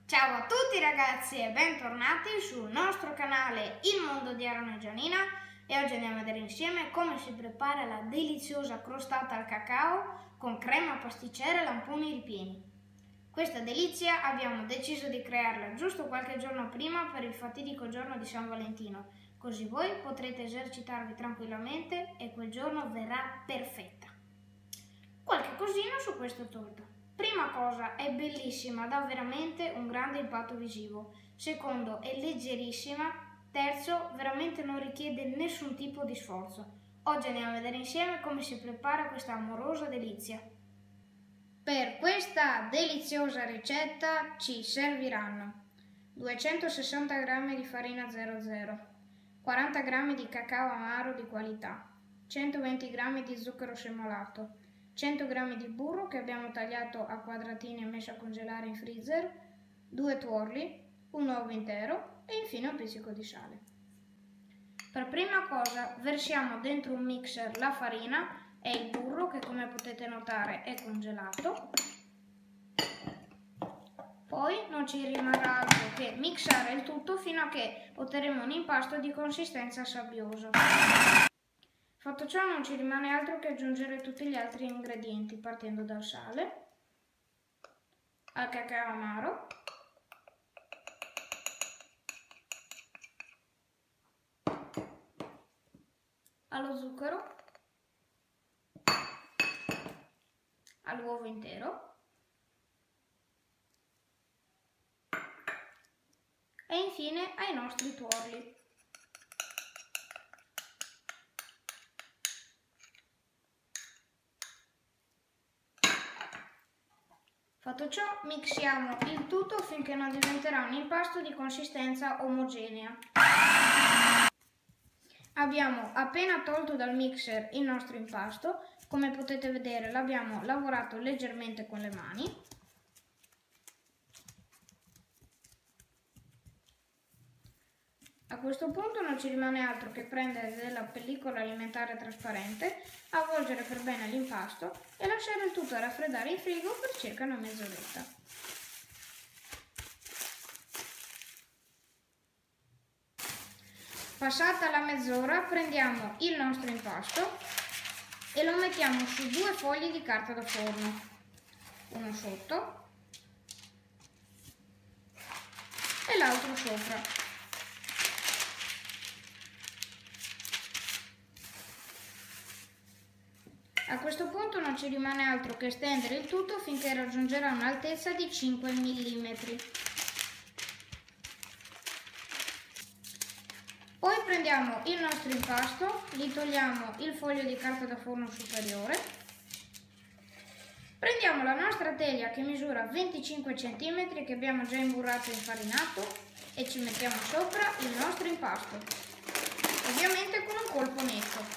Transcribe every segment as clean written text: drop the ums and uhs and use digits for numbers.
Ciao a tutti ragazzi e bentornati sul nostro canale Il Mondo di Aaron e Gianina e oggi andiamo a vedere insieme come si prepara la deliziosa crostata al cacao con crema pasticcera e lamponi ripieni. Questa delizia abbiamo deciso di crearla giusto qualche giorno prima per il fatidico giorno di San Valentino, così voi potrete esercitarvi tranquillamente e quel giorno verrà perfetta. Qualche cosina su questa torta. Prima cosa, è bellissima, dà veramente un grande impatto visivo. Secondo, è leggerissima. Terzo, veramente non richiede nessun tipo di sforzo. Oggi andiamo a vedere insieme come si prepara questa amorosa delizia. Per questa deliziosa ricetta ci serviranno 260 g di farina 00, 40 g di cacao amaro di qualità, 120 g di zucchero semolato, 100 g di burro che abbiamo tagliato a quadratini e messo a congelare in freezer, 2 tuorli, un uovo intero e infine un pizzico di sale. Per prima cosa versiamo dentro un mixer la farina e il burro che, come potete notare, è congelato. Poi non ci rimarrà altro che mixare il tutto fino a che otterremo un impasto di consistenza sabbiosa. Fatto ciò non ci rimane altro che aggiungere tutti gli altri ingredienti partendo dal sale, al cacao amaro, allo zucchero, all'uovo intero e infine ai nostri tuorli. Fatto ciò, mixiamo il tutto finché non diventerà un impasto di consistenza omogenea. Abbiamo appena tolto dal mixer il nostro impasto. Come potete vedere, l'abbiamo lavorato leggermente con le mani. A questo punto non ci rimane altro che prendere della pellicola alimentare trasparente, avvolgere per bene l'impasto e lasciare il tutto raffreddare in frigo per circa una mezz'oretta. Passata la mezz'ora prendiamo il nostro impasto e lo mettiamo su 2 fogli di carta da forno, uno sotto e l'altro sopra. A questo punto non ci rimane altro che stendere il tutto finché raggiungerà un'altezza di 5 mm. Poi prendiamo il nostro impasto, gli togliamo il foglio di carta da forno superiore, prendiamo la nostra teglia che misura 25 cm che abbiamo già imburrato e infarinato e ci mettiamo sopra il nostro impasto, ovviamente con un colpo netto.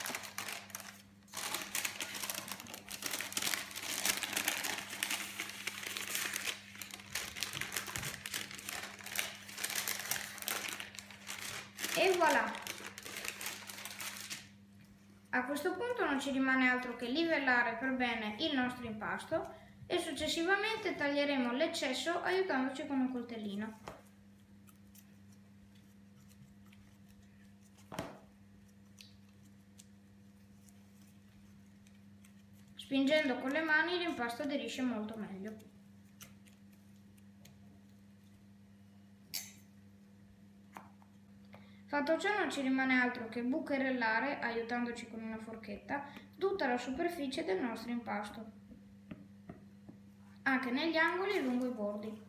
E voilà! A questo punto non ci rimane altro che livellare per bene il nostro impasto e successivamente taglieremo l'eccesso aiutandoci con un coltellino. Spingendo con le mani l'impasto aderisce molto meglio. Fatto ciò non ci rimane altro che bucherellare, aiutandoci con una forchetta, tutta la superficie del nostro impasto, anche negli angoli e lungo i bordi.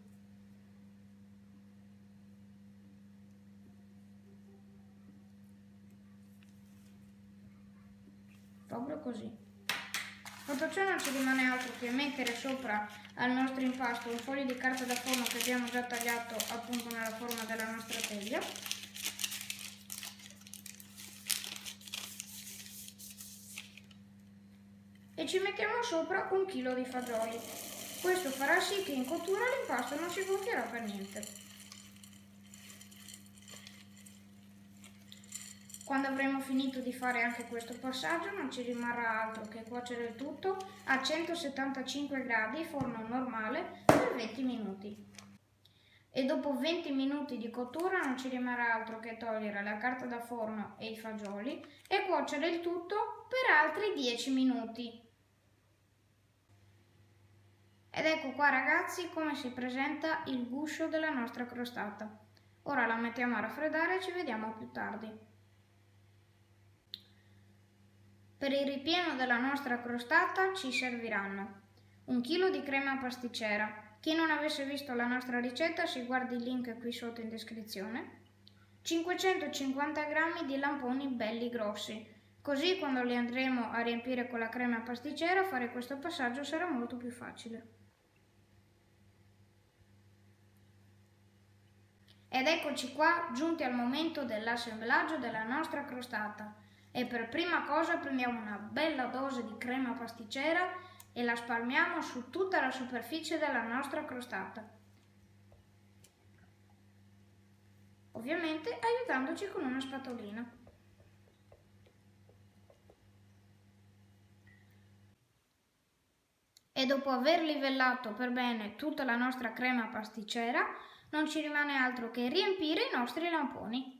Proprio così. Fatto ciò non ci rimane altro che mettere sopra al nostro impasto un foglio di carta da forno che abbiamo già tagliato appunto nella forma della nostra teglia. E ci mettiamo sopra 1 chilo di fagioli. Questo farà sì che in cottura l'impasto non si gonfierà per niente. Quando avremo finito di fare anche questo passaggio non ci rimarrà altro che cuocere il tutto a 175 gradi, forno normale, per 20 minuti. e dopo 20 minuti di cottura non ci rimarrà altro che togliere la carta da forno e i fagioli e cuocere il tutto per altri 10 minuti. Ed ecco qua ragazzi come si presenta il guscio della nostra crostata. Ora la mettiamo a raffreddare e ci vediamo più tardi. Per il ripieno della nostra crostata ci serviranno 1 chilo di crema pasticcera. Chi non avesse visto la nostra ricetta si guardi il link qui sotto in descrizione. 550 g di lamponi belli grossi, così quando li andremo a riempire con la crema pasticcera fare questo passaggio sarà molto più facile. Ed eccoci qua giunti al momento dell'assemblaggio della nostra crostata. E per prima cosa prendiamo una bella dose di crema pasticcera e la spalmiamo su tutta la superficie della nostra crostata. Ovviamente aiutandoci con una spatolina. E dopo aver livellato per bene tutta la nostra crema pasticcera, non ci rimane altro che riempire i nostri lamponi.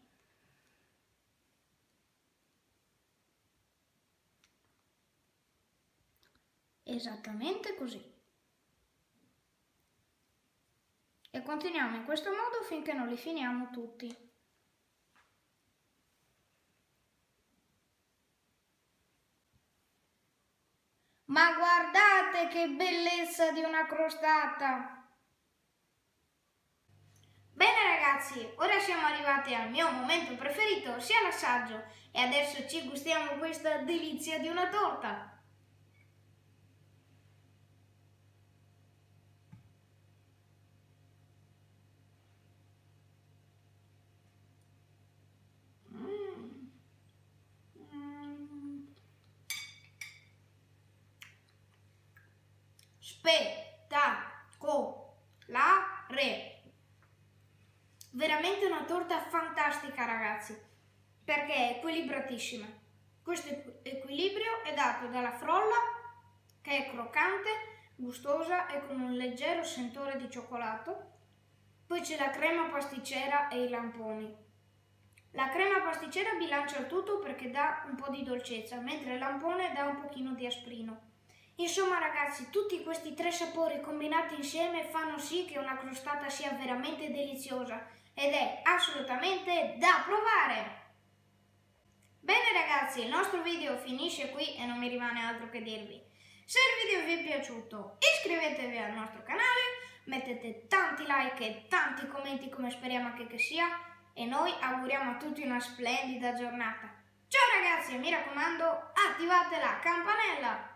Esattamente così. E continuiamo in questo modo finché non li finiamo tutti. Ma guardate che bellezza di una crostata! Bene ragazzi, ora siamo arrivati al mio momento preferito, sia l'assaggio, e adesso ci gustiamo questa delizia di una torta. Spettacolare! Veramente una torta fantastica ragazzi, perché è equilibratissima. Questo equilibrio è dato dalla frolla che è croccante, gustosa e con un leggero sentore di cioccolato. Poi c'è la crema pasticcera e i lamponi. La crema pasticcera bilancia il tutto perché dà un po' di dolcezza, mentre il lampone dà un pochino di asprino. Insomma ragazzi, tutti questi 3 sapori combinati insieme fanno sì che una crostata sia veramente deliziosa ed è assolutamente da provare! Bene ragazzi, il nostro video finisce qui e non mi rimane altro che dirvi. Se il video vi è piaciuto, iscrivetevi al nostro canale, mettete tanti like e tanti commenti come speriamo che sia e noi auguriamo a tutti una splendida giornata. Ciao ragazzi e mi raccomando, attivate la campanella!